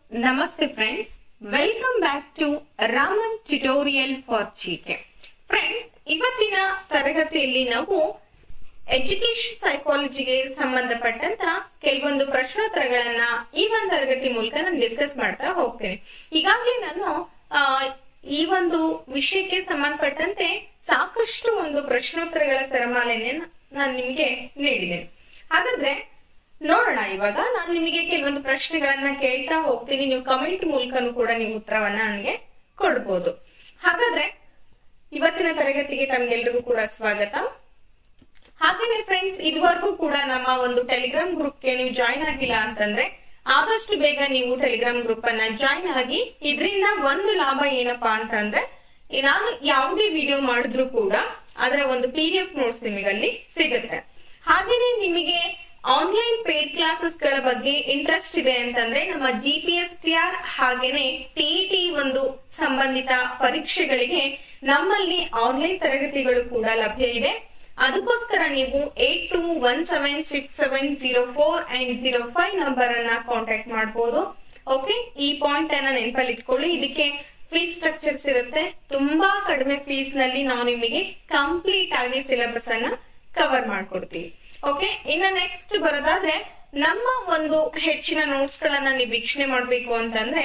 Namaste friends, welcome back to Raman tutorial for GK. Friends, ಇವತ್ತಿನ ತರಗತಿಯಲ್ಲಿ ನಾವು education ಸೈಕಾಲಜಿಗೆ ಸಂಬಂಧಪಟ್ಟಂತ ಕೆಲವೊಂದು ಪ್ರಶ್ನೋತ್ತರಗಳನ್ನ ಈ ಒಂದು ತರಗತಿ ಮೂಲಕ ನಾನು ಡಿಸ್ಕಸ್ ಮಾಡ್ತಾ ಹೋಗ್ತೇನೆ. ಈಗಾಗಲೇ ನಾನು ಈ ಒಂದು ವಿಷಯಕ್ಕೆ ಸಂಬಂಧಪಟ್ಟಂತೆ ಸಾಕಷ್ಟು ಒಂದು ಪ್ರಶ್ನೋತ್ತರಗಳ ಸರಮಾಲೆಯನ್ನು ನಾನು ನಿಮಗೆ ನೀಡಿದ್ದೇನೆ. ಹಾಗಾದ್ರೆ ನೋಡೋಣ, ಇವಾಗ ನಾನು ನಿಮಗೆ ಕೆಲವೊಂದು ಪ್ರಶ್ನೆಗಳನ್ನ ಕೇಳ್ತಾ ಹೋಗ್ತೀನಿ. ನೀವು ಕಮೆಂಟ್ ಮೂಲಕನೂ ಕೂಡ ನೀವು ಉತ್ತರವನ್ನ ನನಗೆ ಕೊಡ್ಬೋದು. ಹಾಗಾದ್ರೆ ಇವತ್ತಿನ ತರಗತಿಗೆ ತಮ್ಗೆಲ್ರಿಗೂ ಕೂಡ ಸ್ವಾಗತ. ಹಾಗೇನೆ ಫ್ರೆಂಡ್ಸ್, ಇದುವರೆಗೂ ಕೂಡ ನಮ್ಮ ಒಂದು ಟೆಲಿಗ್ರಾಮ್ ಗ್ರೂಪ್ಗೆ ನೀವು ಜಾಯಿನ್ ಆಗಿಲ್ಲ ಅಂತಂದ್ರೆ ಆದಷ್ಟು ಬೇಗ ನೀವು ಟೆಲಿಗ್ರಾಮ್ ಗ್ರೂಪ್ ಅನ್ನ ಜಾಯಿನ್ ಆಗಿ. ಇದರಿಂದ ಒಂದು ಲಾಭ ಏನಪ್ಪಾ ಅಂತಂದ್ರೆ, ನಾನು ಯಾವುದೇ ವಿಡಿಯೋ ಮಾಡಿದ್ರು ಕೂಡ ಅದರ ಒಂದು PDF ನೋಟ್ಸ್ ನಿಮಗಲ್ಲಿ ಸಿಗುತ್ತೆ. ಹಾಗೇನೆ ನಿಮಗೆ ಆನ್ಲೈನ್ ಪೇಡ್ ಕ್ಲಾಸಸ್ ಗಳ ಬಗ್ಗೆ ಇಂಟ್ರೆಸ್ಟ್ ಇದೆ ಅಂತಂದ್ರೆ ನಮ್ಮ GPSTR ಹಾಗೇನೆ TET ಒಂದು ಸಂಬಂಧಿತ ಪರೀಕ್ಷೆಗಳಿಗೆ ನಮ್ಮಲ್ಲಿ ಆನ್ಲೈನ್ ತರಗತಿಗಳು ಕೂಡ ಲಭ್ಯ ಇದೆ. ಅದಕ್ಕೋಸ್ಕರ ನೀವು 82176704 and 05 ನಂಬರ್ ಅನ್ನ ಕಾಂಟ್ಯಾಕ್ಟ್ ಮಾಡಬಹುದು. ಓಕೆ, ಈ ಪಾಯಿಂಟ್ ಅನ್ನ ನೆನಪಲ್ಲಿ ಇಟ್ಕೊಳ್ಳಿ. ಇದಕ್ಕೆ ಫೀಸ್ ಸ್ಟ್ರಕ್ಚರ್ಸ್ ಇರುತ್ತೆ. ತುಂಬಾ ಕಡಿಮೆ ಫೀಸ್ ನಲ್ಲಿ ನಾವು ನಿಮಗೆ ಕಂಪ್ಲೀಟ್ ಆಗಿ ಸಿಲೆಬಸ್ ಅನ್ನ ಕವರ್ ಮಾಡ್ಕೊಡ್ತೀವಿ. ಓಕೆ, ಇನ್ನ ನೆಕ್ಸ್ಟ್ ಬರೋದಾದ್ರೆ ನಮ್ಮ ಒಂದು ಹೆಚ್ಚಿನ ನೋಟ್ಸ್ ಗಳನ್ನ ನೀವು ವೀಕ್ಷಣೆ ಮಾಡ್ಬೇಕು ಅಂತಂದ್ರೆ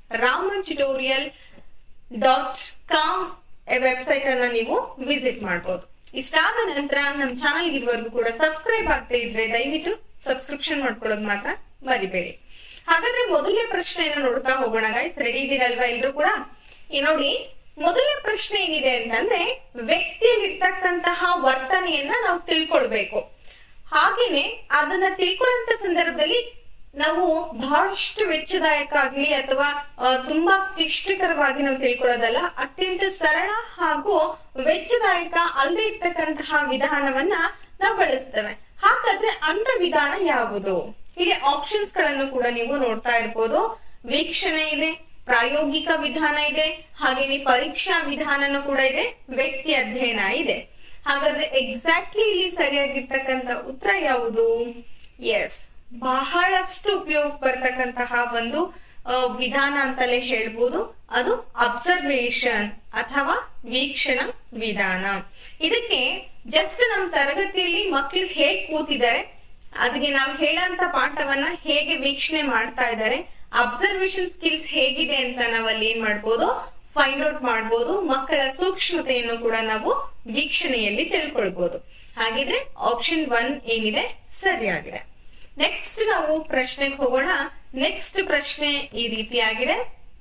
ramantutorial.com ವೆಬ್ಸೈಟ್ ಅನ್ನ ನೀವು ವಿಸಿಟ್ ಮಾಡಬಹುದು. ಇಷ್ಟಾದ ನಂತರ ನಮ್ಮ ಚಾನಲ್ ಇದುವರೆಗೂ ಕೂಡ ಸಬ್ಸ್ಕ್ರೈಬ್ ಆಗದೆ ಇದ್ರೆ ದಯವಿಟ್ಟು ಸಬ್ಸ್ಕ್ರಿಪ್ಷನ್ ಮಾಡ್ಕೊಳ್ಳೋದು ಮಾತ್ರ ಮರಿಬೇಡಿ. ಹಾಗಾದ್ರೆ ಮೊದಲನೇ ಪ್ರಶ್ನೆಯನ್ನ ನೋಡ್ತಾ ಹೋಗೋಣ ಗೈಸ್. ರೆಡಿ ಇದೀರಲ್ವಾ ಎಲ್ರು ಕೂಡ? ನೋಡಿ, ಮೊದಲನೇ ಪ್ರಶ್ನೆ ಏನಿದೆ ಅಂತಂದ್ರೆ, ವ್ಯಕ್ತಿಯಲ್ಲಿರ್ತಕ್ಕಂತಹ ವರ್ತನೆಯನ್ನ ನಾವು ತಿಳ್ಕೊಳ್ಬೇಕು. ಹಾಗೇನೆ ಅದನ್ನ ತಿಳ್ಕೊಳ್ಳುವಂತ ಸಂದರ್ಭದಲ್ಲಿ ನಾವು ಬಹಳಷ್ಟು ವೆಚ್ಚದಾಯಕ ಆಗ್ಲಿ ಅಥವಾ ತುಂಬಾ ಕ್ಲಿಷ್ಟಕರವಾಗಿ ನಾವು ತಿಳ್ಕೊಳ್ಳೋದಲ್ಲ, ಅತ್ಯಂತ ಸರಳ ಹಾಗೂ ವೆಚ್ಚದಾಯಕ ಅಲ್ಲದೆ ಇರ್ತಕ್ಕಂತಹ ವಿಧಾನವನ್ನ ನಾವು ಬಳಸ್ತೇವೆ. ಹಾಗಾದ್ರೆ ಅಂತ ವಿಧಾನ ಯಾವುದು? ಇಲ್ಲಿ ಆಪ್ಷನ್ಸ್ ಗಳನ್ನು ಕೂಡ ನೀವು ನೋಡ್ತಾ ಇರ್ಬೋದು. ವೀಕ್ಷಣೆ ಇದೆ, ಪ್ರಾಯೋಗಿಕ ವಿಧಾನ ಇದೆ, ಹಾಗೇನೆ ಪರೀಕ್ಷಾ ವಿಧಾನನೂ ಕೂಡ ಇದೆ, ವ್ಯಕ್ತಿ ಅಧ್ಯಯನ ಇದೆ. ಹಾಗಾದ್ರೆ ಎಕ್ಸಾಕ್ಟ್ಲಿ ಇಲ್ಲಿ ಸರಿಯಾಗಿರ್ತಕ್ಕಂಥ ಉತ್ತರ ಯಾವುದು? ಎಸ್, ಬಹಳಷ್ಟು ಉಪಯೋಗ ಬರ್ತಕ್ಕಂತಹ ಒಂದು ವಿಧಾನ ಅಂತಲೇ ಹೇಳ್ಬೋದು. ಅದು ಅಬ್ಸರ್ವೇಷನ್ ಅಥವಾ ವೀಕ್ಷಣ ವಿಧಾನ. ಇದಕ್ಕೆ ಜಸ್ಟ್ ನಮ್ಮ ತರಗತಿಯಲ್ಲಿ ಮಕ್ಕಳು ಹೇಗ್ ಕೂತಿದ್ದಾರೆ, ಅದಕ್ಕೆ ನಾವು ಹೇಳಂತ ಪಾಠವನ್ನ ಹೇಗೆ ವೀಕ್ಷಣೆ ಮಾಡ್ತಾ ಇದ್ದಾರೆ, ಅಬ್ಸರ್ವೇಷನ್ ಸ್ಕಿಲ್ಸ್ ಹೇಗಿದೆ ಅಂತ ನಾವಲ್ಲಿ ಏನ್ ಮಾಡ್ಬೋದು, ಫೈಂಡ್ ಔಟ್ ಮಾಡ್ಬೋದು. ಮಕ್ಕಳ ಸೂಕ್ಷ್ಮತೆಯನ್ನು ಕೂಡ ನಾವು ವೀಕ್ಷಣೆಯಲ್ಲಿ ತಿಳ್ಕೊಳ್ಬಹುದು. ಹಾಗಿದ್ರೆ ಆಪ್ಷನ್ 1 ಏನಿದೆ ಸರಿಯಾಗಿದೆ. ನೆಕ್ಸ್ಟ್ ನಾವು ಪ್ರಶ್ನೆಗೆ ಹೋಗೋಣ. ನೆಕ್ಸ್ಟ್ ಪ್ರಶ್ನೆ ಈ ರೀತಿಯಾಗಿದೆ: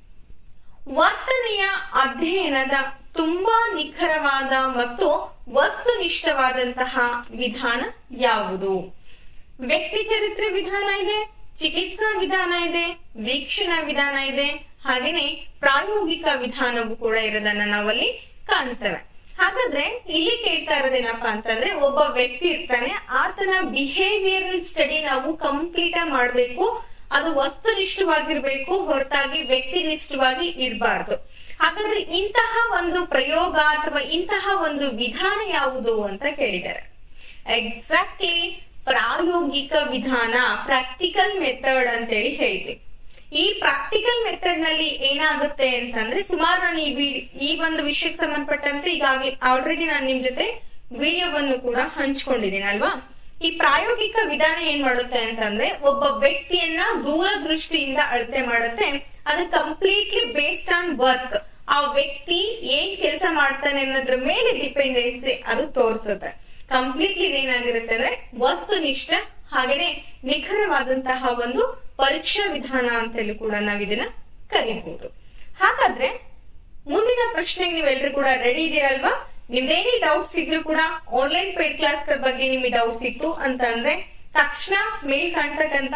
ವರ್ತನೆಯ ಅಧ್ಯಯನದ ತುಂಬಾ ನಿಖರವಾದ ಮತ್ತು ವಸ್ತುನಿಷ್ಠವಾದಂತಹ ವಿಧಾನ ಯಾವುದು? ವ್ಯಕ್ತಿ ಚರಿತ್ರೆ ವಿಧಾನ ಇದೆ, ಚಿಕಿತ್ಸಾ ವಿಧಾನ ಇದೆ, ವೀಕ್ಷಣಾ ವಿಧಾನ ಇದೆ, ಹಾಗೇನೆ ಪ್ರಾಯೋಗಿಕ ವಿಧಾನವೂ ಕೂಡ ಇರೋದನ್ನ ನಾವಲ್ಲಿ ಕಾಣ್ತೇವೆ. ಹಾಗಾದ್ರೆ ಇಲ್ಲಿ ಕೇಳ್ತಾ ಇರೋದೇನಪ್ಪಾ ಅಂತಂದ್ರೆ, ಒಬ್ಬ ವ್ಯಕ್ತಿ ಇರ್ತಾನೆ, ಆತನ ಬಿಹೇವಿಯರಲ್ ಸ್ಟಡಿ ನಾವು ಕಂಪ್ಲೀಟ್ ಆಗಿ ಮಾಡ್ಬೇಕು. ಅದು ವಸ್ತುನಿಷ್ಠವಾಗಿರ್ಬೇಕು, ಹೊರತಾಗಿ ವ್ಯಕ್ತಿನಿಷ್ಠವಾಗಿ ಇರಬಾರ್ದು. ಹಾಗಾದ್ರೆ ಇಂತಹ ಒಂದು ಪ್ರಯೋಗ ಅಥವಾ ಇಂತಹ ಒಂದು ವಿಧಾನ ಯಾವುದು ಅಂತ ಕೇಳಿದ್ದಾರೆ. ಎಕ್ಸಾಕ್ಟ್ಲಿ ಪ್ರಾಯೋಗಿಕ ವಿಧಾನ, ಪ್ರಾಕ್ಟಿಕಲ್ ಮೆಥಡ್ ಅಂತೇಳಿ ಹೇಳ್ತೀವಿ. ಈ ಪ್ರಾಕ್ಟಿಕಲ್ ಮೆಥಡ್ ನಲ್ಲಿ ಏನಾಗುತ್ತೆ ಅಂತಂದ್ರೆ, ಸುಮಾರು ನಾನು ಈ ಒಂದು ವಿಷಯಕ್ಕೆ ಸಂಬಂಧಪಟ್ಟಂತೆ ಈಗಾಗಲೇ ಆಲ್ರೆಡಿ ನಾನು ನಿಮ್ ಜೊತೆ ವಿಡಿಯೋವನ್ನು ಕೂಡ ಹಂಚ್ಕೊಂಡಿದ್ದೀನಿ ಅಲ್ವಾ. ಈ ಪ್ರಾಯೋಗಿಕ ವಿಧಾನ ಏನ್ ಮಾಡುತ್ತೆ ಅಂತಂದ್ರೆ, ಒಬ್ಬ ವ್ಯಕ್ತಿಯನ್ನ ದೂರದೃಷ್ಟಿಯಿಂದ ಅಳತೆ ಮಾಡುತ್ತೆ. ಅದು ಕಂಪ್ಲೀಟ್ಲಿ ಬೇಸ್ಡ್ ಆನ್ ವರ್ಕ್. ಆ ವ್ಯಕ್ತಿ ಏನ್ ಕೆಲಸ ಮಾಡ್ತಾನೆ ಅನ್ನೋದ್ರ ಮೇಲೆ ಡಿಪೆಂಡೆನ್ಸಿ ಅದು ತೋರಿಸುತ್ತೆ. ಕಂಪ್ಲೀಟ್ಲಿ ಏನಾಗಿರುತ್ತೆ ಅಂದ್ರೆ ವಸ್ತುನಿಷ್ಠ ಹಾಗೇನೆ ನಿಖರವಾದಂತಹ ಒಂದು ಪರೀಕ್ಷಾ ವಿಧಾನ ಅಂತಲೂ ಕೂಡ ನಾವ್ ಇದನ್ನ ಕರೀಬಹುದು. ಹಾಗಾದ್ರೆ ಮುಂದಿನ ಪ್ರಶ್ನೆಗೆ ನೀವೆಲ್ಲರೂ ಕೂಡ ರೆಡಿ ಇದೀರಲ್ವಾ? ನಿಮ್ದೇನೇ ಡೌಟ್ಸ್ ಇದ್ರು ಕೂಡ, ಆನ್ಲೈನ್ ಪೇಡ್ ಕ್ಲಾಸ್ ಗಳ ಬಗ್ಗೆ ನಿಮಗೆ ಡೌಟ್ಸ್ ಇತ್ತು ಅಂತಂದ್ರೆ ತಕ್ಷಣ ಮೇಲ್ ಕಾಣ್ತಕ್ಕಂತ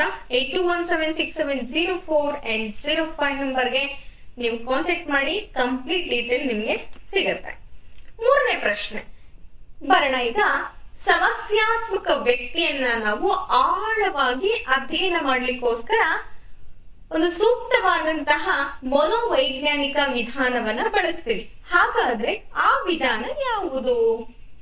82176704 and 05 ನಂಬರ್ಗೆ ನೀವು ಕಾಂಟ್ಯಾಕ್ಟ್ ಮಾಡಿ. ಕಂಪ್ಲೀಟ್ ಡೀಟೇಲ್ ನಿಮ್ಗೆ ಸಿಗತ್ತೆ. ಮೂರನೇ ಪ್ರಶ್ನೆ ಬರೋಣ. ಈಗ ಸಮಸ್ಯಾತ್ಮಕ ವ್ಯಕ್ತಿಯನ್ನ ನಾವು ಆಳವಾಗಿ ಅಧ್ಯಯನ ಮಾಡ್ಲಿಕ್ಕೋಸ್ಕರ ಒಂದು ಸೂಕ್ತವಾದಂತಹ ಮನೋವೈಜ್ಞಾನಿಕ ವಿಧಾನವನ್ನ ಬಳಸ್ತೀವಿ. ಹಾಗಾದ್ರೆ ಆ ವಿಧಾನ ಯಾವುದು?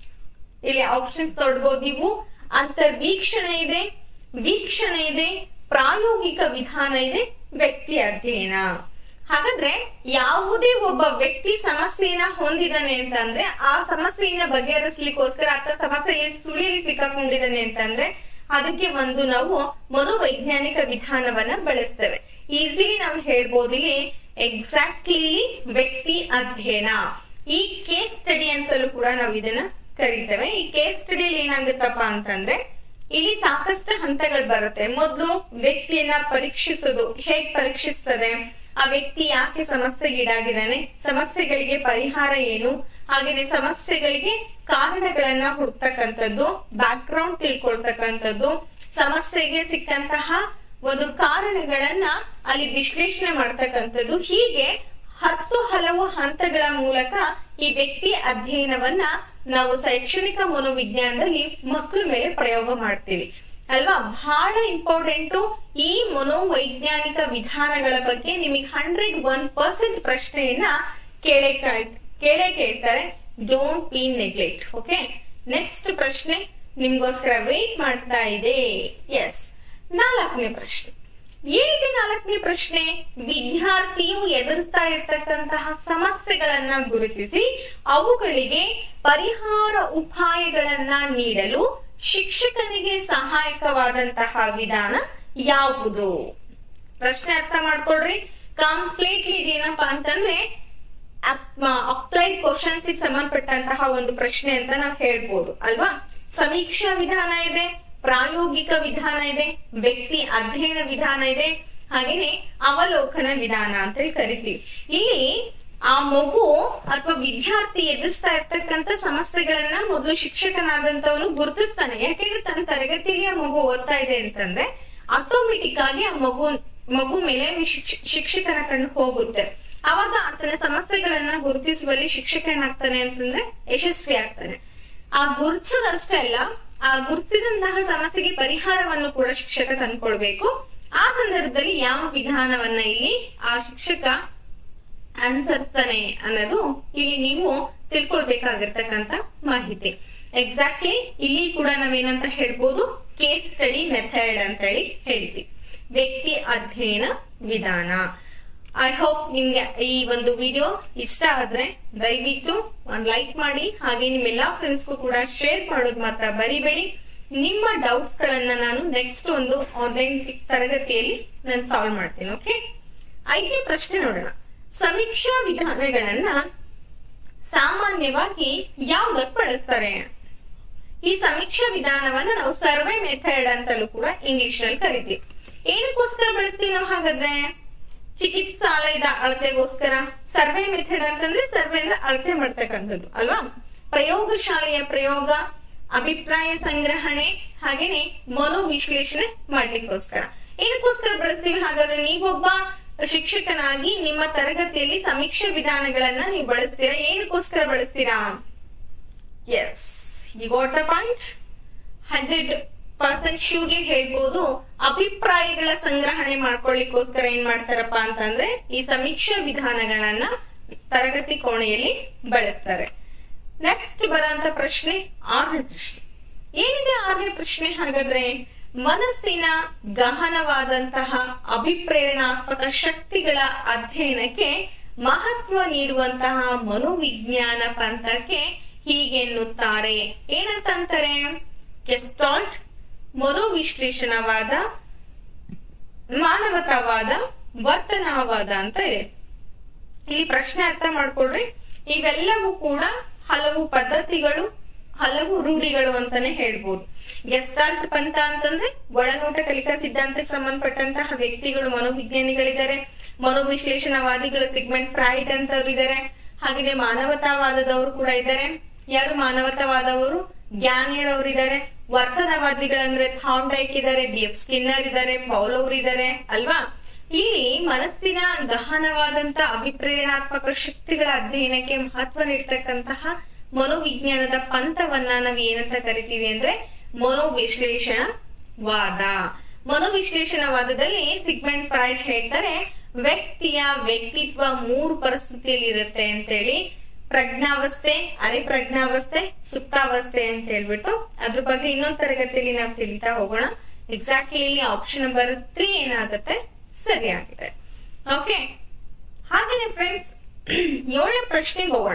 ಇಲ್ಲಿ ಆಪ್ಷನ್ಸ್ ನೋಡ್ಬೋದು ನೀವು. ಅಂತರ್ವೀಕ್ಷಣೆ ಇದೆ, ವೀಕ್ಷಣೆ ಇದೆ, ಪ್ರಾಯೋಗಿಕ ವಿಧಾನ ಇದೆ, ವ್ಯಕ್ತಿ ಅಧ್ಯಯನ. ಹಾಗಾದ್ರೆ ಯಾವುದೇ ಒಬ್ಬ ವ್ಯಕ್ತಿ ಸಮಸ್ಯೆನ ಹೊಂದಿದಾನೆ ಅಂತಂದ್ರೆ ಆ ಸಮಸ್ಯೆಯನ್ನ ಬಗೆಹರಿಸ್ಲಿಕ್ಕೋಸ್ಕರ ಅಥವಾ ಸಮಸ್ಯೆಯ ಸುಳಿಯಲ್ಲಿ ಸಿಕ್ಕಾಕೊಂಡಿದ್ದಾನೆ ಅಂತಂದ್ರೆ ಅದಕ್ಕೆ ಒಂದು ನಾವು ಮನೋವೈಜ್ಞಾನಿಕ ವಿಧಾನವನ್ನ ಬಳಸ್ತೇವೆ. ಈಸಿಲಿ ನಾವು ಹೇಳ್ಬೋದು ಇಲ್ಲಿ ಎಕ್ಸಾಕ್ಟ್ಲಿ ವ್ಯಕ್ತಿ ಅಧ್ಯಯನ. ಈ ಕೇಸ್ ಸ್ಟಡಿ ಅಂತಲೂ ಕೂಡ ನಾವು ಇದನ್ನ ಕರಿತೇವೆ. ಈ ಕೇಸ್ ಸ್ಟಡಿಯಲ್ಲಿ ಏನಾಗುತ್ತಪ್ಪ ಅಂತಂದ್ರೆ ಇಲ್ಲಿ ಸಾಕಷ್ಟು ಹಂತಗಳು ಬರುತ್ತೆ. ಮೊದಲು ವ್ಯಕ್ತಿಯನ್ನ ಪರೀಕ್ಷಿಸೋದು. ಹೇಗ್ ಪರೀಕ್ಷಿಸ್ತದೆ, ಆ ವ್ಯಕ್ತಿ ಯಾಕೆ ಸಮಸ್ಯೆಗೀಡಾಗಿದ್ದಾನೆ, ಸಮಸ್ಯೆಗಳಿಗೆ ಪರಿಹಾರ ಏನು, ಹಾಗೆ ಸಮಸ್ಯೆಗಳಿಗೆ ಕಾರಣಗಳನ್ನ ಹುಡ್ತಕ್ಕಂಥದ್ದು, ಬ್ಯಾಕ್ ಗ್ರೌಂಡ್ ತಿಳ್ಕೊಳ್ತಕ್ಕಂಥದ್ದು, ಸಮಸ್ಯೆಗೆ ಸಿಕ್ಕಂತಹ ಒಂದು ಕಾರಣಗಳನ್ನ ಅಲ್ಲಿ ವಿಶ್ಲೇಷಣೆ ಮಾಡ್ತಕ್ಕಂಥದ್ದು. ಹೀಗೆ ಹಲವು ಹಂತಗಳ ಮೂಲಕ ಈ ವ್ಯಕ್ತಿ ಅಧ್ಯಯನವನ್ನ ನಾವು ಶೈಕ್ಷಣಿಕ ಮನೋವಿಜ್ಞಾನದಲ್ಲಿ ಮಕ್ಕಳ ಮೇಲೆ ಪ್ರಯೋಗ ಮಾಡ್ತೀವಿ ಅಲ್ವಾ. ಬಹಳ ಇಂಪಾರ್ಟೆಂಟ್. ಈ ಮನೋವೈಜ್ಞಾನಿಕ ವಿಧಾನಗಳ ಬಗ್ಗೆ ನಿಮಗೆ 101% ಪ್ರಶ್ನೆಯನ್ನ ಕೇಳ್ತಾರೆ. Don't be neglect. Okay, next ಪ್ರಶ್ನೆ ನಿಮ್ಗೋಸ್ಕರ ವೇಟ್ ಮಾಡ್ತಾ ಇದೆ. ಎಸ್, 4ನೇ ಪ್ರಶ್ನೆ. ಏನಿದೆ 4ನೇ ಪ್ರಶ್ನೆ? ವಿದ್ಯಾರ್ಥಿಯು ಎದುರಿಸ್ತಾ ಇರ್ತಕ್ಕಂತಹ ಸಮಸ್ಯೆಗಳನ್ನ ಗುರುತಿಸಿ ಅವುಗಳಿಗೆ ಪರಿಹಾರ ಉಪಾಯಗಳನ್ನ ನೀಡಲು ಶಿಕ್ಷಕನಿಗೆ ಸಹಾಯಕವಾದಂತಹ ವಿಧಾನ ಯಾವುದು? ಪ್ರಶ್ನೆ ಅರ್ಥ ಮಾಡ್ಕೊಳ್ರಿ. ಕಂಪ್ಲೀಟ್ಲಿ ಇದೇನಪ್ಪಾ ಅಂತಂದ್ರೆ ಅಪ್ಲೈಡ್ ಕ್ವಶನ್ಸ್ ಸಂಬಂಧಪಟ್ಟಂತಹ ಒಂದು ಪ್ರಶ್ನೆ ಅಂತ ನಾವು ಹೇಳ್ಬೋದು ಅಲ್ವಾ. ಸಮೀಕ್ಷಾ ವಿಧಾನ ಇದೆ, ಪ್ರಾಯೋಗಿಕ ವಿಧಾನ ಇದೆ, ವ್ಯಕ್ತಿ ಅಧ್ಯಯನ ವಿಧಾನ ಇದೆ, ಹಾಗೇನೆ ಅವಲೋಕನ ವಿಧಾನ ಅಂತ ಕರಿತೀವಿ. ಇಲ್ಲಿ ಆ ಮಗು ಅಥವಾ ವಿದ್ಯಾರ್ಥಿ ಎದುರಿಸ್ತಾ ಇರ್ತಕ್ಕಂಥ ಸಮಸ್ಯೆಗಳನ್ನ ಮೊದಲು ಶಿಕ್ಷಕನಾದಂತವನು ಗುರುತಿಸ್ತಾನೆ. ಯಾಕೆಂದ್ರೆ ತನ್ನ ತರಗತಿಯಲ್ಲಿ ಆ ಮಗು ಓದ್ತಾ ಇದೆ ಅಂತಂದ್ರೆ ಆಟೋಮೆಟಿಕ್ ಆಗಿ ಆ ಮಗು ಮೇಲೆ ಶಿಕ್ಷಕನ ಕಣ್ಣು ಹೋಗುತ್ತೆ. ಅವಾಗ ಆತನ ಸಮಸ್ಯೆಗಳನ್ನ ಗುರುತಿಸುವಲ್ಲಿ ಶಿಕ್ಷಕ ಏನಾಗ್ತಾನೆ ಅಂತಂದ್ರೆ ಯಶಸ್ವಿ ಆಗ್ತಾನೆ. ಆ ಗುರುತಿಸೋದಷ್ಟೇ ಅಲ್ಲ, ಆ ಗುರುತಿಸಿದಂತಹ ಸಮಸ್ಯೆಗೆ ಪರಿಹಾರವನ್ನು ಕೂಡ ಶಿಕ್ಷಕ ತಂದ್ಕೊಳ್ಬೇಕು. ಆ ಸಂದರ್ಭದಲ್ಲಿ ಯಾವ ವಿಧಾನವನ್ನ ಇಲ್ಲಿ ಆ ಶಿಕ್ಷಕ ಅನುಸರಿಸ್ತಾನೆ ಅನ್ನೋದು ಇಲ್ಲಿ ನೀವು ತಿಳ್ಕೊಳ್ಬೇಕಾಗಿರ್ತಕ್ಕಂತ ಮಾಹಿತಿ. ಎಕ್ಸಾಕ್ಟ್ಲಿ ಇಲ್ಲಿ ಕೂಡ ನಾವೇನಂತ ಹೇಳ್ಬೋದು, ಕೇಸ್ ಸ್ಟಡಿ ಮೆಥಡ್ ಅಂತ ಹೇಳಿ ಹೇಳ್ತೀವಿ, ವ್ಯಕ್ತಿ ಅಧ್ಯಯನ ವಿಧಾನ. ಐ ಹೋಪ್ ನಿಮ್ಗೆ ಈ ಒಂದು ವಿಡಿಯೋ ಇಷ್ಟ ಆದ್ರೆ ದಯವಿಟ್ಟು ಒಂದ್ ಲೈಕ್ ಮಾಡಿ, ಹಾಗೆ ನಿಮ್ಮೆಲ್ಲಾ ಫ್ರೆಂಡ್ಸ್ಗೂ ಕೂಡ ಶೇರ್ ಮಾಡೋದು ಮಾತ್ರ ಮರಿಬೇಡಿ. ನಿಮ್ಮ ಡೌಟ್ಸ್ ಗಳನ್ನ ನಾನು ನೆಕ್ಸ್ಟ್ ಒಂದು ಆನ್ಲೈನ್ ತರಗತಿಯಲ್ಲಿ ನಾನು ಸಾಲ್ವ್ ಮಾಡ್ತೀನಿ. ಓಕೆ, 5ನೇ ಪ್ರಶ್ನೆ ನೋಡೋಣ. ಸಮೀಕ್ಷಾ ವಿಧಾನಗಳನ್ನ ಸಾಮಾನ್ಯವಾಗಿ ಯಾವ್ದಕ್ಕೆ ಬಳಸ್ತಾರೆ? ಈ ಸಮೀಕ್ಷಾ ವಿಧಾನವನ್ನ ನಾವು ಸರ್ವೆ ಮೆಥಡ್ ಅಂತಲೂ ಕೂಡ ಇಂಗ್ಲಿಷ್ ನಲ್ಲಿ ಕರಿತೀವಿ. ಏನಕ್ಕೋಸ್ಕರ ಬಳಸ್ತೀವಿ ನಾವು? ಹಾಗಾದ್ರೆ ಚಿಕಿತ್ಸಾಲಯದ ಅಳತೆಗೋಸ್ಕರ. ಸರ್ವೆ ಮೆಥಡ್ ಅಂತಂದ್ರೆ ಸರ್ವೆ ಅಂದ್ರೆ ಅಳತೆ ಮಾಡ್ತಕ್ಕಂಥದ್ದು ಅಲ್ವಾ. ಪ್ರಯೋಗಶಾಲೆಯ ಪ್ರಯೋಗ, ಅಭಿಪ್ರಾಯ ಸಂಗ್ರಹಣೆ, ಹಾಗೇನೆ ಮನೋವಿಶ್ಲೇಷಣೆ ಮಾಡ್ಲಿಕ್ಕೋಸ್ಕರ. ಏನಕ್ಕೋಸ್ಕರ ಬಳಸ್ತೀವಿ? ಹಾಗಾದ್ರೆ ನೀವೊಬ್ಬ ಶಿಕ್ಷಕನಾಗಿ ನಿಮ್ಮ ತರಗತಿಯಲ್ಲಿ ಸಮೀಕ್ಷೆ ವಿಧಾನಗಳನ್ನ ನೀವು ಬಳಸ್ತೀರಾ. ಏನಕ್ಕೋಸ್ಕರ ಬಳಸ್ತೀರಾ? Yes, you got the point. 100% surely ಹೇಳ್ಬೋದು. ಅಭಿಪ್ರಾಯಗಳ ಸಂಗ್ರಹಣೆ ಮಾಡ್ಕೊಳ್ಳಿಕ್ಕೋಸ್ಕರ ಏನ್ ಮಾಡ್ತಾರಪ್ಪ ಅಂತಂದ್ರೆ ಈ ಸಮೀಕ್ಷಾ ವಿಧಾನಗಳನ್ನ ತರಗತಿ ಕೋಣೆಯಲ್ಲಿ ಬಳಸ್ತಾರೆ. ನೆಕ್ಸ್ಟ್ ಬರೋಂತ ಪ್ರಶ್ನೆ 6ನೇ ಪ್ರಶ್ನೆ. ಏನಿದೆ 6ನೇ ಪ್ರಶ್ನೆ? ಹಾಗಾದ್ರೆ ಮನಸ್ಸಿನ ಗಹನವಾದಂತಹ ಅಭಿಪ್ರೇರಣಾತ್ಮಕ ಶಕ್ತಿಗಳ ಅಧ್ಯಯನಕ್ಕೆ ಮಹತ್ವ ನೀಡುವಂತಹ ಮನೋವಿಜ್ಞಾನ ಪಂಥಕ್ಕೆ ಹೀಗೆನ್ನುತ್ತಾರೆ. ಏನಂತಾರೆ? ಗೆಸ್ಟಾಲ್ಟ್, ಮನೋವಿಶ್ಲೇಷಣವಾದ, ಮಾನವತಾವಾದ, ವರ್ತನವಾದ ಅಂತ ಇದೆ. ಇಲ್ಲಿ ಪ್ರಶ್ನೆ ಅರ್ಥ ಮಾಡ್ಕೊಳ್ರಿ. ಇವೆಲ್ಲವೂ ಕೂಡ ಹಲವು ಪದ್ಧತಿಗಳು, ಹಲವು ರೂಢಿಗಳು ಅಂತಾನೆ ಹೇಳ್ಬೋದು. ಗೆಸ್ಟಾಲ್ಟ್ ಪಂಥ ಅಂತಂದ್ರೆ ಒಳನೋಟ ಕಲಿಕಾ ಸಿದ್ಧಾಂತಕ್ಕೆ ಸಂಬಂಧಪಟ್ಟಂತಹ ವ್ಯಕ್ತಿಗಳು ಮನೋವಿಜ್ಞಾನಿಗಳಿದ್ದಾರೆ. ಮನೋವಿಶ್ಲೇಷಣವಾದಿಗಳು ಸಿಗ್ಮೆಂಟ್ ಫ್ರಾಯ್ಡ್ ಅಂತವ್ರು ಇದ್ದಾರೆ. ಹಾಗೆ ಮಾನವತಾವಾದದವರು ಕೂಡ ಇದ್ದಾರೆ. ಯಾರು ಮಾನವತಾವಾದವರು? ಗ್ಯಾನಿಯರ್ ಇದ್ದಾರೆ. ವರ್ತನವಾದಿಗಳಂದ್ರೆ ಥಾರ್ನ್ಡೈಕ್ ಇದ್ದಾರೆ, BF ಸ್ಕಿನ್ನರ್ ಇದ್ದಾರೆ, ಪೌಲೋರ್ ಇದ್ದಾರೆ ಅಲ್ವಾ. ಇಲ್ಲಿ ಮನಸ್ಸಿನ ಗಹನವಾದಂತ ಅಭಿಪ್ರೇರಣಾತ್ಮಕ ಶಕ್ತಿಗಳ ಅಧ್ಯಯನಕ್ಕೆ ಮಹತ್ವ ನೀಡ್ತಕ್ಕಂತಹ ಮನೋವಿಜ್ಞಾನದ ಪಂಥವನ್ನ ನಾವ್ ಏನಂತ ಕರಿತೀವಿ ಅಂದ್ರೆ ಮನೋವಿಶ್ಲೇಷಣವಾದ. ಮನೋವಿಶ್ಲೇಷಣವಾದದಲ್ಲಿ ಸಿಗ್ಮೆಂಟ್ ಫ್ರಾಯ್ಡ್ ಹೇಳ್ತಾರೆ, ವ್ಯಕ್ತಿಯ ವ್ಯಕ್ತಿತ್ವ 3 ಪರಿಸ್ಥಿತಿಯಲ್ಲಿ ಇರುತ್ತೆ ಅಂತೇಳಿ. ಪ್ರಜ್ಞಾವಸ್ಥೆ, ಅರೆ ಪ್ರಜ್ಞಾವಸ್ಥೆ, ಸುಪ್ತಾವಸ್ಥೆ ಅಂತ ಹೇಳ್ಬಿಟ್ಟು ಅದ್ರ ಬಗ್ಗೆ ಇನ್ನೊಂದು ತರಗತಿಯಲ್ಲಿ ನಾವು ತಿಳಿತಾ ಹೋಗೋಣ. ಎಕ್ಸಾಕ್ಟ್ಲಿ ಇಲ್ಲಿ ಆಪ್ಷನ್ ನಂಬರ್ 3 ಏನಾಗುತ್ತೆ ಸರಿಯಾಗಿದೆ. ಓಕೆ, ಹಾಗೇನೆ ಫ್ರೆಂಡ್ಸ್ 7ನೇ ಪ್ರಶ್ನೆಗೆ ಹೋಗೋಣ.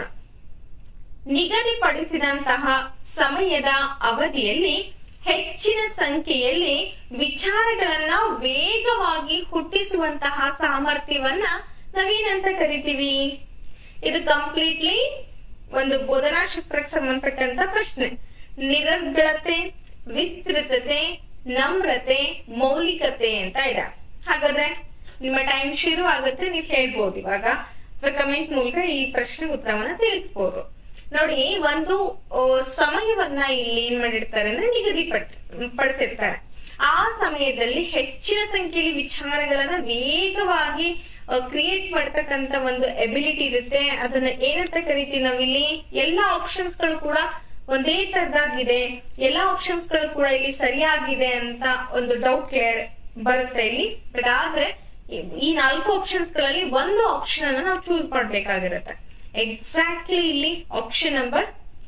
ನಿಗದಿಪಡಿಸಿದಂತಹ ಸಮಯದ ಅವಧಿಯಲ್ಲಿ ಹೆಚ್ಚಿನ ಸಂಖ್ಯೆಯಲ್ಲಿ ವಿಚಾರಗಳನ್ನ ವೇಗವಾಗಿ ಹುಟ್ಟಿಸುವಂತಹ ಸಾಮರ್ಥ್ಯವನ್ನ ನಾವೇನಂತ ಕರಿತೀವಿ? ಇದು ಕಂಪ್ಲೀಟ್ಲಿ ಒಂದು ಬೋಧನಾಶಾಸ್ತ್ರಕ್ಕೆ ಸಂಬಂಧಪಟ್ಟಂತ ಪ್ರಶ್ನೆ. ನಿರರ್ಗಳತೆ, ವಿಸ್ತೃತತೆ, ನಮ್ರತೆ, ಮೌಲಿಕತೆ ಅಂತ ಇದೆ. ಹಾಗಾದ್ರೆ ನಿಮ್ಮ ಟೈಮ್ ಶುರು ಆಗುತ್ತೆ, ನೀವು ಹೇಳ್ಬೋದು ಇವಾಗ ಕಮೆಂಟ್ ಮೂಲಕ ಈ ಪ್ರಶ್ನೆ ಉತ್ತರವನ್ನ ತಿಳಿಸಬಹುದು. ನೋಡಿ, ಒಂದು ಸಮಯವನ್ನ ಇಲ್ಲಿ ಏನ್ ಮಾಡಿರ್ತಾರೆ ಅಂದ್ರೆ ನಿಗದಿಪಡಿಸಿರ್ತಾರೆ. ಆ ಸಮಯದಲ್ಲಿ ಹೆಚ್ಚಿನ ಸಂಖ್ಯೆಯಲ್ಲಿ ವಿಚಾರಗಳನ್ನ ವೇಗವಾಗಿ ಕ್ರಿಯೇಟ್ ಮಾಡ್ತಕ್ಕಂತ ಒಂದು ಎಬಿಲಿಟಿ ಇರುತ್ತೆ. ಅದನ್ನ ಏನಂತ ಕರಿತೀವಿ ನಾವಿಲ್ಲಿ? ಎಲ್ಲಾ ಆಪ್ಷನ್ಸ್ ಗಳು ಕೂಡ ಒಂದೇ ತರದಾಗಿದೆ, ಎಲ್ಲಾ ಆಪ್ಷನ್ಸ್ ಗಳು ಕೂಡ ಇಲ್ಲಿ ಸರಿಯಾಗಿದೆ ಅಂತ ಒಂದು ಡೌಟ್ ಬರುತ್ತೆ ಇಲ್ಲಿ. ಬಟ್ ಆದ್ರೆ ಈ 4 ಆಪ್ಷನ್ಸ್ ಗಳಲ್ಲಿ ಒಂದು ಆಪ್ಷನ್ ಅನ್ನ ನಾವು ಚೂಸ್ ಮಾಡ್ಬೇಕಾಗಿರುತ್ತೆ. ಎಕ್ಸಾಕ್ಟ್ಲಿ ಇಲ್ಲಿ ಆಪ್ಷನ್ ನಂಬರ್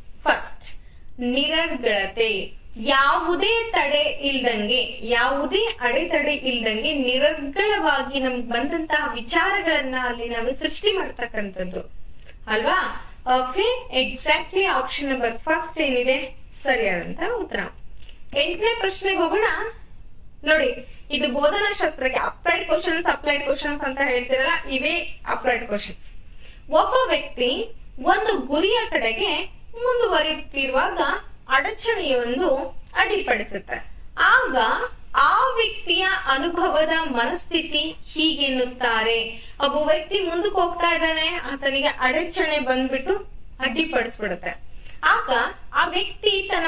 1 ನಿರರ್ಗಳತೆ. ಯಾವುದೇ ತಡೆ ಇಲ್ದಂಗೆ, ಯಾವುದೇ ಅಡೆತಡೆ ಇಲ್ದಂಗೆ ನಿರರ್ಗಳವಾಗಿ ನಮ್ಗೆ ಬಂದಂತಹ ವಿಚಾರಗಳನ್ನ ಅಲ್ಲಿ ನಾವು ಸೃಷ್ಟಿ ಮಾಡ್ತಕ್ಕಂಥದ್ದು ಅಲ್ವಾ? ಓಕೆ, ಎಕ್ಸಾಕ್ಟ್ಲಿ ಆಪ್ಷನ್ ನಂಬರ್ 1 ಏನಿದೆ ಸರಿಯಾದಂತ ಉತ್ತರ. 8ನೇ ಪ್ರಶ್ನೆಗೆ ಹೋಗೋಣ. ನೋಡಿ, ಇದು ಬೋಧನಾಶಾಸ್ತ್ರಕ್ಕೆ ಅಪ್ಲೈಡ್ ಕ್ವಶನ್ಸ್ ಅಂತ ಹೇಳ್ತಿರಲ್ಲ, ಇವೇ ಅಪ್ಲೈಡ್ ಕ್ವಶನ್ಸ್. ಒಬ್ಬ ವ್ಯಕ್ತಿ ಒಂದು ಗುರಿಯ ಕಡೆಗೆ ಮುಂದುವರಿಯುತ್ತಿರುವಾಗ ಅಡಚಣೆಯೊಂದು ಅಡ್ಡಿಪಡಿಸುತ್ತೆ. ಆಗ ಆ ವ್ಯಕ್ತಿಯ ಅನುಭವದ ಮನಸ್ಥಿತಿ ಹೀಗೆನ್ನುತ್ತಾರೆ. ಒಬ್ಬ ವ್ಯಕ್ತಿ ಮುಂದಕ್ಕೆ ಹೋಗ್ತಾ ಇದ್ದಾನೆ, ಆತನಿಗೆ ಅಡಚಣೆ ಬಂದ್ಬಿಟ್ಟು ಅಡ್ಡಿಪಡಿಸ್ಬಿಡುತ್ತೆ. ಆಗ ಆ ವ್ಯಕ್ತಿ ತನ್ನ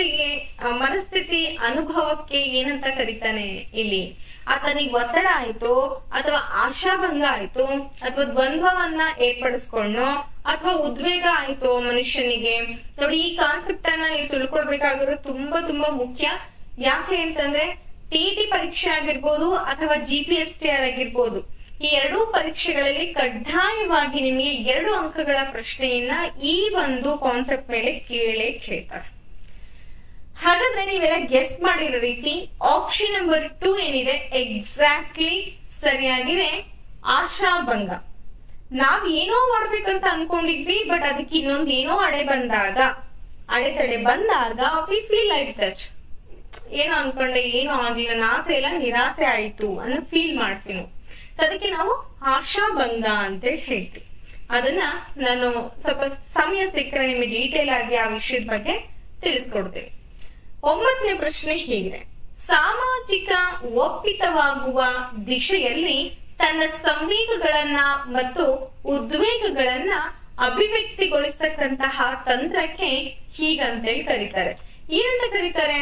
ಮನಸ್ಥಿತಿ ಅನುಭವಕ್ಕೆ ಏನಂತ ಕರೀತಾನೆ ಇಲ್ಲಿ? ಆತನಿಗೆ ಒತ್ತಡ ಆಯ್ತು, ಅಥವಾ ಆಶಾಭಂಗ ಆಯ್ತು, ಅಥವಾ ದ್ವಂದ್ವವನ್ನ ಏರ್ಪಡಿಸ್ಕೊಂಡು, ಅಥವಾ ಉದ್ವೇಗ ಆಯ್ತು ಮನುಷ್ಯನಿಗೆ. ನೋಡಿ, ಈ ಕಾನ್ಸೆಪ್ಟ್ ಅನ್ನ ನೀವು ತಿಳ್ಕೊಳ್ಬೇಕಾಗಿರೋದು ತುಂಬಾ ತುಂಬಾ ಮುಖ್ಯ. ಯಾಕೆ ಅಂತಂದ್ರೆ ಟಿಇಟಿ ಪರೀಕ್ಷೆ ಆಗಿರ್ಬೋದು ಅಥವಾ GPSTR ಆಗಿರ್ಬೋದು, ಈ 2 ಪರೀಕ್ಷೆಗಳಲ್ಲಿ ಕಡ್ಡಾಯವಾಗಿ ನಿಮಗೆ 2 ಅಂಕಗಳ ಪ್ರಶ್ನೆಯನ್ನ ಈ ಒಂದು ಕಾನ್ಸೆಪ್ಟ್ ಮೇಲೆ ಕೇಳ್ತಾರೆ. ಹಾಗಾದ್ರೆ ನೀವೆಲ್ಲ ಗೆಸ್ ಮಾಡಿರೋ ರೀತಿ ಆಪ್ಷನ್ ನಂಬರ್ 2 ಏನಿದೆ ಎಕ್ಸಾಕ್ಟ್ಲಿ ಸರಿಯಾಗಿದೆ. ಆಶಾಭಂಗ. ನಾವ್ ಏನೋ ಮಾಡ್ಬೇಕಂತ ಅನ್ಕೊಂಡಿದ್ವಿ, ಬಟ್ ಅದಕ್ಕೆ ಇನ್ನೊಂದು ಏನೋ ಅಡೆತಡೆ ಬಂದಾಗ ವಿ ಫೀಲ್ ಲೈಕ್ ದಟ್. ಏನೋ ಅನ್ಕೊಂಡೆ, ಏನೋ ಆಗ್ಲಿಲ್ಲ, ಆಸೆ ಇಲ್ಲ, ನಿರಾಸೆ ಆಯ್ತು ಅನ್ನೋ ಫೀಲ್ ಮಾಡ್ತೀವಿ. ಸೊ ಅದಕ್ಕೆ ನಾವು ಆಶಾಭಂಗ ಅಂತ ಹೇಳ್ತೀವಿ. ಅದನ್ನ ನಾನು ಸ್ವಲ್ಪ ಸಮಯ ಸಿಕ್ಕರೆ ನಿಮಗೆ ಡೀಟೇಲ್ ಆಗಿ ಆ ವಿಷಯದ ಬಗ್ಗೆ ತಿಳಿಸ್ಕೊಡ್ತೇನೆ. 9ನೇ ಪ್ರಶ್ನೆ ಹೀಗಿದೆ. ಸಾಮಾಜಿಕ ಒಪ್ಪಿತವಾಗುವ ದಿಶೆಯಲ್ಲಿ ತನ್ನ ಸಂವೇಗಗಳನ್ನ ಮತ್ತು ಉದ್ವೇಗಗಳನ್ನ ಅಭಿವ್ಯಕ್ತಿಗೊಳಿಸತಕ್ಕಂತಹ ತಂತ್ರಕ್ಕೆ ಹೀಗಂತೇಳಿ ಕರೀತಾರೆ. ಏನಂತ ಕರೀತಾರೆ?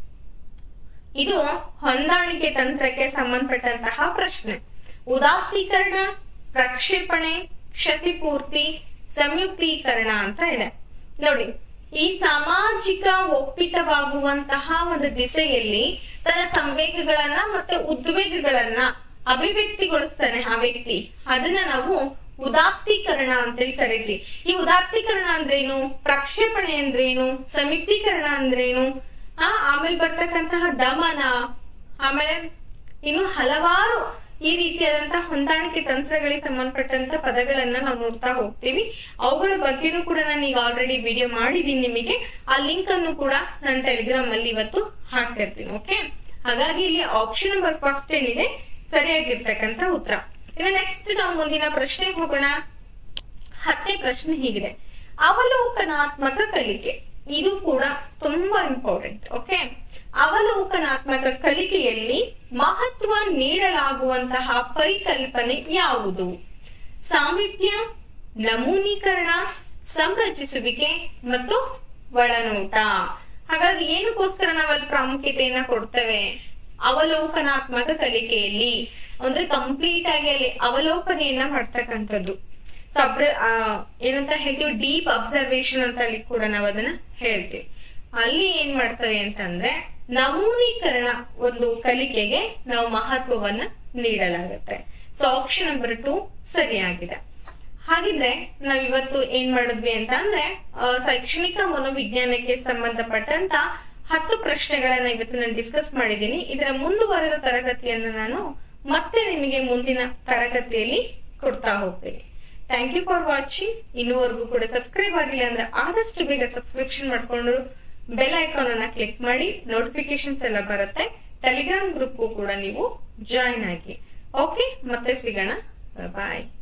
ಇದು ಹೊಂದಾಣಿಕೆ ತಂತ್ರಕ್ಕೆ ಸಂಬಂಧಪಟ್ಟಂತಹ ಪ್ರಶ್ನೆ. ಉದಾತ್ತೀಕರಣ, ಪ್ರಕ್ಷೇಪಣೆ, ಕ್ಷತಿಪೂರ್ತಿ, ಸಂಯುಕ್ತೀಕರಣ ಅಂತ ಇದೆ. ನೋಡಿ, ಈ ಸಾಮಾಜಿಕ ಒಪ್ಪಿತವಾಗುವಂತಹ ಒಂದು ದಿಸೆಯಲ್ಲಿ ತನ್ನ ಸಂವೇಗಗಳನ್ನ ಮತ್ತೆ ಉದ್ವೇಗಗಳನ್ನ ಅಭಿವ್ಯಕ್ತಿಗೊಳಿಸ್ತಾನೆ ಆ ವ್ಯಕ್ತಿ. ಅದನ್ನ ನಾವು ಉದಾತ್ತೀಕರಣ ಅಂತೇಳಿ ಕರಿತೀವಿ. ಈ ಉದಾತ್ತೀಕರಣ ಅಂದ್ರೇನು, ಪ್ರಕ್ಷೇಪಣೆ ಅಂದ್ರೇನು, ಸಂಯುಕ್ತೀಕರಣ ಅಂದ್ರೇನು, ಆಮೇಲೆ ಬರ್ತಕ್ಕಂತಹ ದಮನ, ಆಮೇಲೆ ಇನ್ನು ಹಲವಾರು ಈ ರೀತಿಯಾದಂತಹ ಹೊಂದಾಣಿಕೆ ತಂತ್ರಗಳಿಗೆ ಸಂಬಂಧಪಟ್ಟಂತ ಪದಗಳನ್ನ ನಾವು ನೋಡ್ತಾ ಹೋಗ್ತೀವಿ. ಅವುಗಳ ಬಗ್ಗೆನೂ ಕೂಡ ನಾನು ಈಗ ಆಲ್ರೆಡಿ ವಿಡಿಯೋ ಮಾಡಿದೀನಿ. ನಿಮಗೆ ಆ ಲಿಂಕ್ ಅನ್ನು ಕೂಡ ನನ್ನ ಟೆಲಿಗ್ರಾಮ್ ಅಲ್ಲಿ ಇವತ್ತು ಹಾಕಿರ್ತೀನಿ. ಓಕೆ, ಹಾಗಾಗಿ ಇಲ್ಲಿ ಆಪ್ಷನ್ ನಂಬರ್ 1 ಏನಿದೆ ಸರಿಯಾಗಿರ್ತಕ್ಕಂಥ ಉತ್ತರ. ಇನ್ನು ನೆಕ್ಸ್ಟ್ ನಾವು ಮುಂದಿನ ಪ್ರಶ್ನೆಗೆ ಹೋಗೋಣ. 10ನೇ ಪ್ರಶ್ನೆ ಹೀಗಿದೆ. ಅವಲೋಕನಾತ್ಮಕ ಕಲಿಕೆ. ಇದು ಕೂಡ ತುಂಬಾ ಇಂಪಾರ್ಟೆಂಟ್. ಓಕೆ, ಅವಲೋಕನಾತ್ಮಕ ಕಲಿಕೆಯಲ್ಲಿ ಮಹತ್ವ ನೀಡಲಾಗುವಂತಹ ಪರಿಕಲ್ಪನೆ ಯಾವುದು? ಸಾಮೀಪ್ಯ, ನಮೂನೀಕರಣ, ಸಂರಚಿಸುವಿಕೆ ಮತ್ತು ಒಳನೋಟ. ಹಾಗಾಗಿ ಏನಕ್ಕೋಸ್ಕರ ನಾವಲ್ಲಿ ಪ್ರಾಮುಖ್ಯತೆಯನ್ನ ಕೊಡ್ತೇವೆ? ಅವಲೋಕನಾತ್ಮಕ ಕಲಿಕೆಯಲ್ಲಿ ಅಂದ್ರೆ ಕಂಪ್ಲೀಟ್ ಆಗಿ ಅಲ್ಲಿ ಅವಲೋಕನೆಯನ್ನ ಮಾಡ್ತಕ್ಕಂಥದ್ದು. ಏನಂತ ಹೇಳ್ತೀವಿ, ಡೀಪ್ ಅಬ್ಸರ್ವೇಷನ್ ಅಂತ ಹೇಳಿ ಕೂಡ ನಾವು ಅದನ್ನ ಹೇಳ್ತೀವಿ. ಅಲ್ಲಿ ಏನ್ ಮಾಡ್ತೇವೆ ಅಂತಂದ್ರೆ ನಮೂನೀಕರಣ ಒಂದು ಕಲಿಕೆಗೆ ನಾವು ಮಹತ್ವವನ್ನ ನೀಡಲಾಗುತ್ತೆ. ಸೊ ಆಪ್ಷನ್ ನಂಬರ್ 2 ಸರಿಯಾಗಿದೆ. ಹಾಗಿದ್ರೆ ನಾವಿವತ್ತು ಏನ್ ಮಾಡಿದ್ವಿ ಅಂತ ಅಂದ್ರೆ ಶೈಕ್ಷಣಿಕ ಮನೋವಿಜ್ಞಾನಕ್ಕೆ ಸಂಬಂಧಪಟ್ಟಂತ 10 ಪ್ರಶ್ನೆಗಳನ್ನ ಇವತ್ತು ನಾನು ಡಿಸ್ಕಸ್ ಮಾಡಿದ್ದೀನಿ. ಇದರ ಮುಂದುವರೆದ ತರಗತಿಯನ್ನು ನಾನು ಮತ್ತೆ ನಿಮಗೆ ಮುಂದಿನ ತರಗತಿಯಲ್ಲಿ ಕೊಡ್ತಾ ಹೋಗ್ತೇನೆ. Thank you for watching. ಇನ್ನುವರೆಗೂ ಕೂಡ ಸಬ್ಸ್ಕ್ರೈಬ್ ಆಗಿಲ್ಲ ಅಂದ್ರೆ ಆದಷ್ಟು ಬೇಗ ಸಬ್ಸ್ಕ್ರಿಪ್ಷನ್ ಮಾಡ್ಕೊಂಡು ಬೆಲ್ ಐಕಾನ್ ಅನ್ನ ಕ್ಲಿಕ್ ಮಾಡಿ, ನೋಟಿಫಿಕೇಶನ್ಸ್ ಎಲ್ಲ ಬರುತ್ತೆ. ಟೆಲಿಗ್ರಾಮ್ ಗ್ರೂಪ್ ಕೂಡ ನೀವು ಜಾಯಿನ್ ಆಗಿ. ಓಕೆ, ಮತ್ತೆ ಸಿಗೋಣ. ಬಾಯ್.